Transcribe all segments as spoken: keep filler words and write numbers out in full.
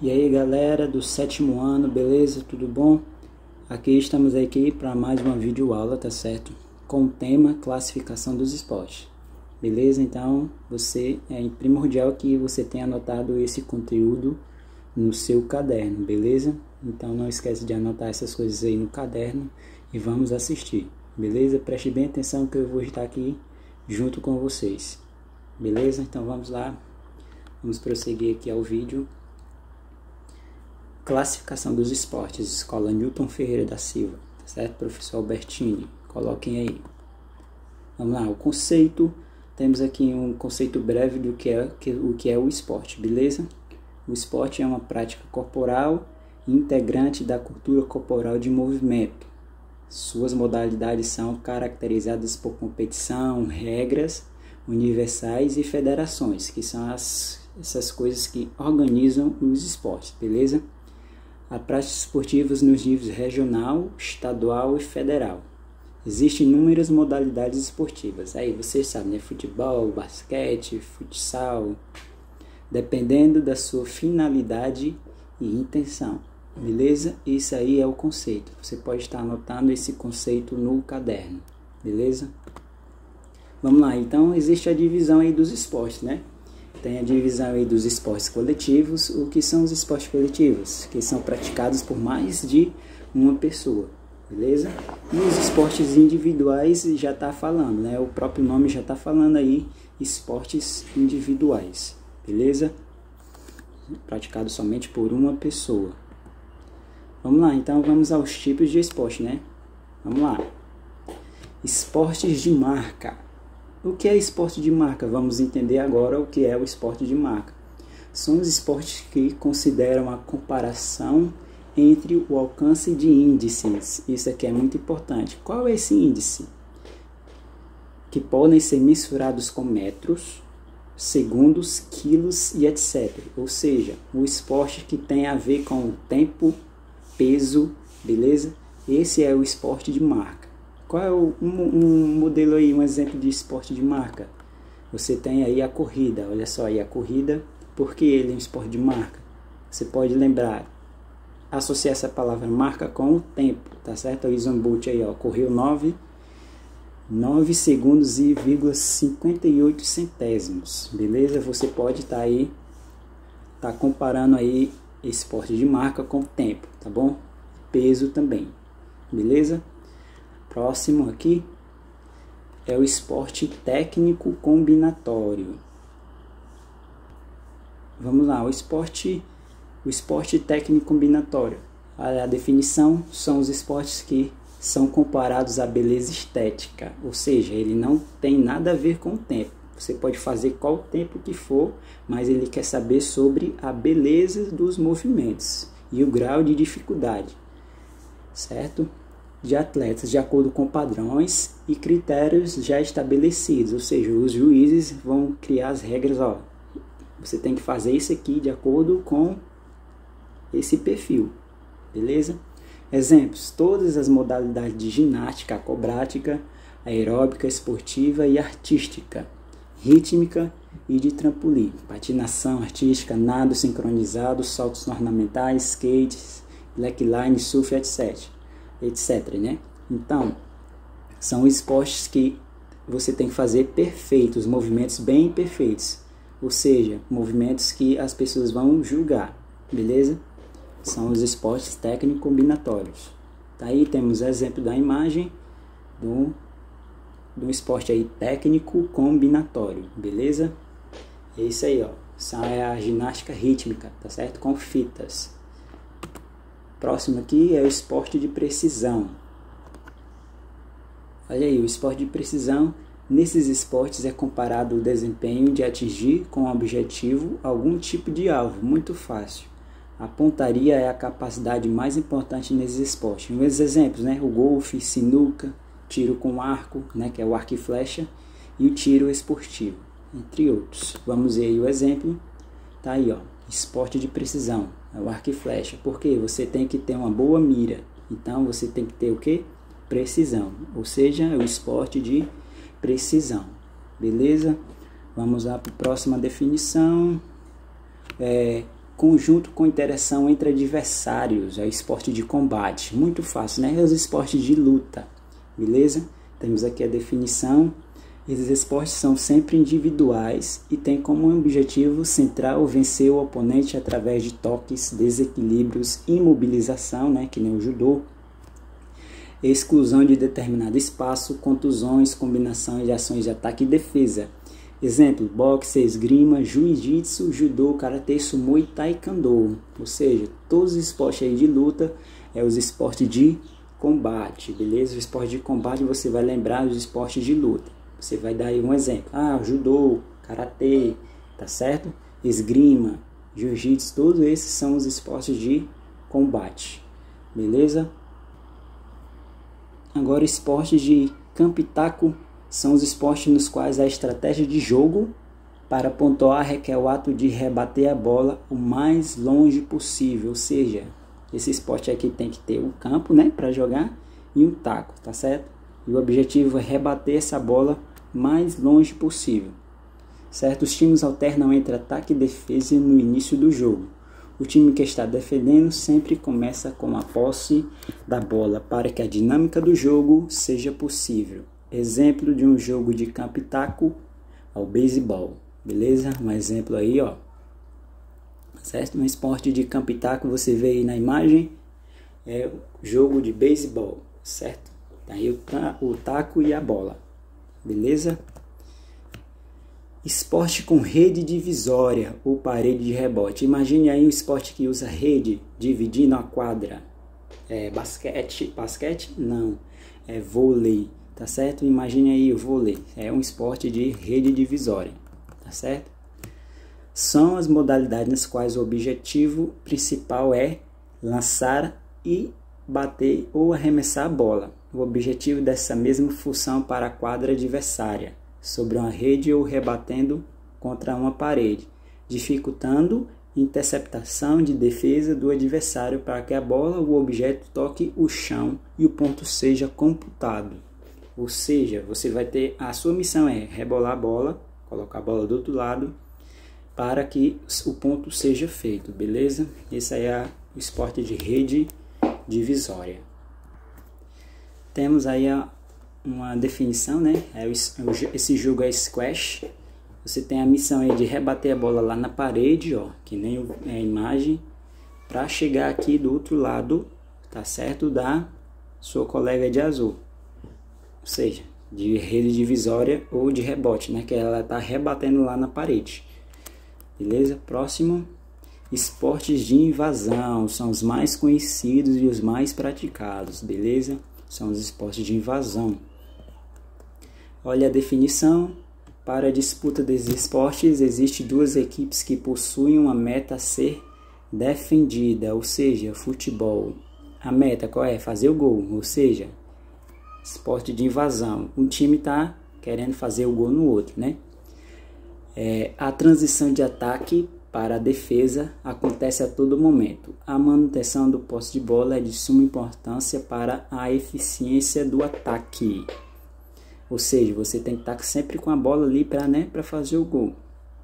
E aí galera do sétimo ano, beleza? Tudo bom? Aqui estamos aqui para mais uma videoaula, tá certo? Com o tema classificação dos esportes. Beleza? Então, você é primordial que você tenha anotado esse conteúdo no seu caderno, beleza? Então não esquece de anotar essas coisas aí no caderno e vamos assistir, beleza? Preste bem atenção que eu vou estar aqui junto com vocês, beleza? Então vamos lá, vamos prosseguir aqui ao vídeo. Classificação dos esportes, Escola Newton Ferreira da Silva, tá certo? Professor Albertini, coloquem aí. Vamos lá, o conceito, temos aqui um conceito breve do que é, que, o que é o esporte, beleza? O esporte é uma prática corporal integrante da cultura corporal de movimento. Suas modalidades são caracterizadas por competição, regras universais e federações, que são as, essas coisas que organizam os esportes, beleza? Há práticas esportivas nos níveis regional, estadual e federal. Existem inúmeras modalidades esportivas. Aí vocês sabem, né? Futebol, basquete, futsal, dependendo da sua finalidade e intenção. Beleza? Isso aí é o conceito. Você pode estar anotando esse conceito no caderno. Beleza? Vamos lá. Então, existe a divisão aí dos esportes, né? Tem a divisão aí dos esportes coletivos. O que são os esportes coletivos? Que são praticados por mais de uma pessoa, beleza? E os esportes individuais já está falando, né? O próprio nome já está falando aí, esportes individuais, beleza? Praticado somente por uma pessoa. Vamos lá, então vamos aos tipos de esporte, né? Vamos lá. Esportes de marca. O que é esporte de marca? Vamos entender agora o que é o esporte de marca. São os esportes que consideram a comparação entre o alcance de índices. Isso aqui é muito importante. Qual é esse índice? Que podem ser mensurados com metros, segundos, quilos e etcétera. Ou seja, o esporte que tem a ver com o tempo, peso, beleza? Esse é o esporte de marca. Qual é o, um, um modelo aí, um exemplo de esporte de marca? Você tem aí a corrida, olha só aí a corrida, porque ele é um esporte de marca. Você pode lembrar, associar essa palavra marca com o tempo, tá certo? O Usain Bolt aí, ó, correu nove segundos e vírgula cinquenta e oito centésimos, beleza? Você pode estar tá aí, tá comparando aí esporte de marca com o tempo, tá bom? Peso também, beleza? Próximo aqui é o esporte técnico combinatório. Vamos lá, o esporte, o esporte técnico combinatório. A, a definição são os esportes que são comparados à beleza estética, ou seja, ele não tem nada a ver com o tempo. Você pode fazer qual tempo que for, mas ele quer saber sobre a beleza dos movimentos e o grau de dificuldade, certo? De atletas de acordo com padrões e critérios já estabelecidos, ou seja, os juízes vão criar as regras, ó, você tem que fazer isso aqui de acordo com esse perfil, beleza? Exemplos, todas as modalidades de ginástica, acrobática, aeróbica, esportiva e artística, rítmica e de trampolim, patinação artística, nado sincronizado, saltos ornamentais, skates, slackline, surf, etcétera etc, né? Então, são esportes que você tem que fazer perfeitos, movimentos bem perfeitos, ou seja, movimentos que as pessoas vão julgar, beleza? São os esportes técnico combinatórios. Tá aí, temos exemplo da imagem do, do esporte aí técnico combinatório, beleza? É isso aí, ó. Essa é a ginástica rítmica, tá certo? Com fitas. Próximo aqui é o esporte de precisão. Olha aí, o esporte de precisão, nesses esportes é comparado o desempenho de atingir com objetivo algum tipo de alvo, muito fácil. A pontaria é a capacidade mais importante nesses esportes. Um exemplos, né? O golfe, sinuca, tiro com arco, né? Que é o arco e flecha, e o tiro esportivo, entre outros. Vamos ver aí o exemplo. Tá aí, ó. Esporte de precisão, é o arco e flecha, porque você tem que ter uma boa mira, então você tem que ter o que? Precisão, ou seja, é o esporte de precisão, beleza? Vamos lá para a próxima definição. É, Conjunto com interação entre adversários, é esporte de combate, muito fácil, né? É os esportes de luta, beleza? Temos aqui a definição. Esses esportes são sempre individuais e têm como objetivo central vencer o oponente através de toques, desequilíbrios, imobilização, né? Que nem o judô, exclusão de determinado espaço, contusões, combinação de ações de ataque e defesa. Exemplo, boxe, esgrima, jiu-jitsu, judô, karatê, sumô e taekwondo. Ou seja, todos os esportes aí de luta é os esportes de combate, beleza? O esporte de combate você vai lembrar dos esportes de luta. Você vai dar aí um exemplo. Ah, judô, karatê, tá certo? Esgrima, jiu-jitsu, todos esses são os esportes de combate, beleza? Agora, esportes de campo e taco são os esportes nos quais a estratégia de jogo para pontuar requer o ato de rebater a bola o mais longe possível. Ou seja, esse esporte aqui tem que ter o campo, né, para jogar e um taco, tá certo? E o objetivo é rebater essa bola mais longe possível, certo? Os times alternam entre ataque e defesa no início do jogo. O time que está defendendo sempre começa com a posse da bola para que a dinâmica do jogo seja possível. Exemplo de um jogo de campo e taco ao beisebol, beleza? Um exemplo aí, ó, certo? Um esporte de campo e taco, você vê aí na imagem, é o jogo de beisebol, certo? Tá aí o, ta o taco e a bola, beleza? Esporte com rede divisória ou parede de rebote. Imagine aí um esporte que usa rede dividindo a quadra. É basquete? Basquete? Não. É vôlei. Tá certo? Imagine aí o vôlei. É um esporte de rede divisória. Tá certo? São as modalidades nas quais o objetivo principal é lançar e bater ou arremessar a bola. O objetivo dessa mesma função para a quadra adversária, sobre uma rede ou rebatendo contra uma parede, dificultando interceptação de defesa do adversário para que a bola ou o objeto toque o chão e o ponto seja computado. Ou seja, você vai ter, a sua missão é rebolar a bola, colocar a bola do outro lado, para que o ponto seja feito, beleza? Esse aí é o esporte de rede divisória. Temos aí a, uma definição, né? É o, esse jogo é squash. Você tem a missão aí de rebater a bola lá na parede, ó, que nem a imagem, para chegar aqui do outro lado, tá certo? Da sua colega de azul. Ou seja, de rede divisória ou de rebote, né? Que ela tá rebatendo lá na parede. Beleza? Próximo. Esportes de invasão. São os mais conhecidos e os mais praticados. Beleza? São os esportes de invasão. Olha a definição. Para a disputa desses esportes, existem duas equipes que possuem uma meta a ser defendida. Ou seja, futebol. A meta qual é? Fazer o gol. Ou seja, esporte de invasão. Um time está querendo fazer o gol no outro, né? É, a transição de ataque para a defesa acontece a todo momento. A manutenção do posse de bola é de suma importância para a eficiência do ataque. Ou seja, você tem que estar sempre com a bola ali para, né, para fazer o gol.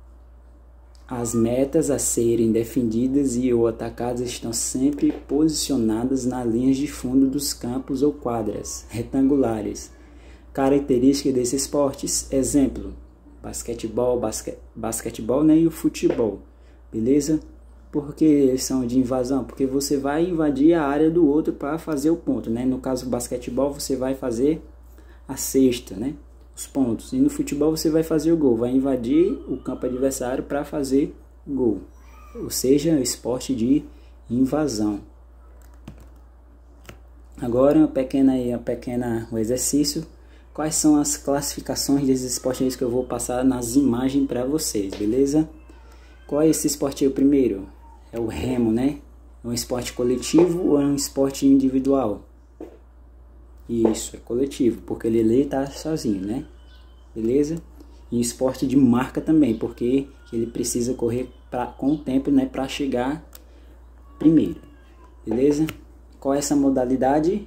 As metas a serem defendidas e ou atacadas estão sempre posicionadas nas linhas de fundo dos campos ou quadras retangulares. Características desses esportes, exemplo, basquetebol, basque, basquetebol, né, e o futebol, beleza? Por que eles são de invasão? Porque você vai invadir a área do outro para fazer o ponto, né? No caso do basquetebol, você vai fazer a cesta, né? Os pontos. E no futebol você vai fazer o gol, vai invadir o campo adversário para fazer o gol. Ou seja, esporte de invasão. Agora, uma pequena, uma pequena um exercício. Quais são as classificações desses esportes que eu vou passar nas imagens para vocês, beleza? Qual é esse esporte aí, o primeiro? É o remo, né? É um esporte coletivo ou é um esporte individual? Isso, é coletivo, porque ele ali está sozinho, né? Beleza? E esporte de marca também, porque ele precisa correr pra, com o tempo, né, para chegar primeiro. Beleza? Qual é essa modalidade?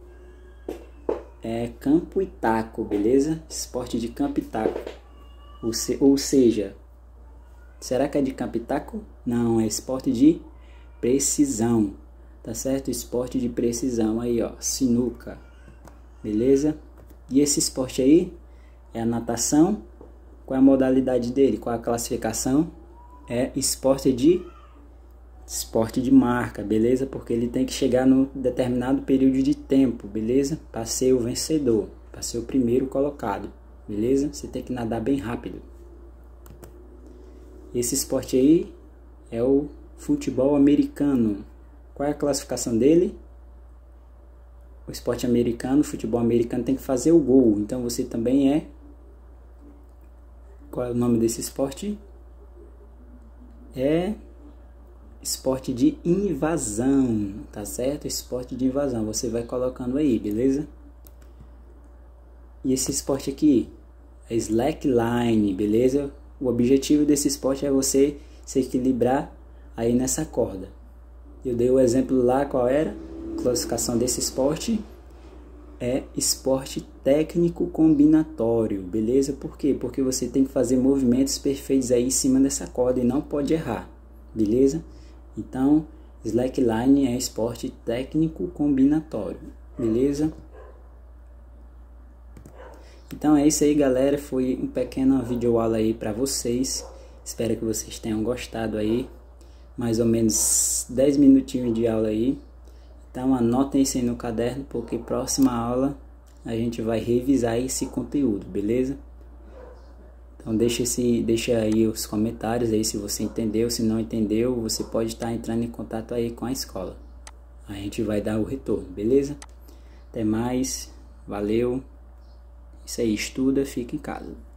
É campo e taco, beleza? Esporte de campo e taco. Ou, se, ou seja, será que é de campo e taco? Não, é esporte de precisão, tá certo? Esporte de precisão aí, ó, sinuca, beleza? E esse esporte aí é a natação. Qual é a modalidade dele? Qual é a classificação? É esporte de esporte de marca, beleza? Porque ele tem que chegar num determinado período de tempo, beleza? Para ser o vencedor, para ser o primeiro colocado, beleza? Você tem que nadar bem rápido. Esse esporte aí é o futebol americano. Qual é a classificação dele? O esporte americano, o futebol americano tem que fazer o gol. Então você também é... Qual é o nome desse esporte? É esporte de invasão, tá certo? Esporte de invasão. Você vai colocando aí, beleza? E esse esporte aqui é slackline, beleza? O objetivo desse esporte é você se equilibrar aí nessa corda. Eu dei o exemplo lá, qual era? A classificação desse esporte é esporte técnico combinatório, beleza? Por quê? Porque você tem que fazer movimentos perfeitos aí em cima dessa corda e não pode errar, beleza? Então, slackline é esporte técnico combinatório, beleza? Então é isso aí, galera, foi um pequeno videoaula aí para vocês. Espero que vocês tenham gostado aí. Mais ou menos dez minutinhos de aula aí. Então anotem isso aí no caderno, porque próxima aula a gente vai revisar esse conteúdo, beleza? Então deixa, esse, deixa aí os comentários aí se você entendeu, se não entendeu, você pode estar entrando em contato aí com a escola. A gente vai dar o retorno, beleza? Até mais, valeu. Isso aí, estuda, fica em casa.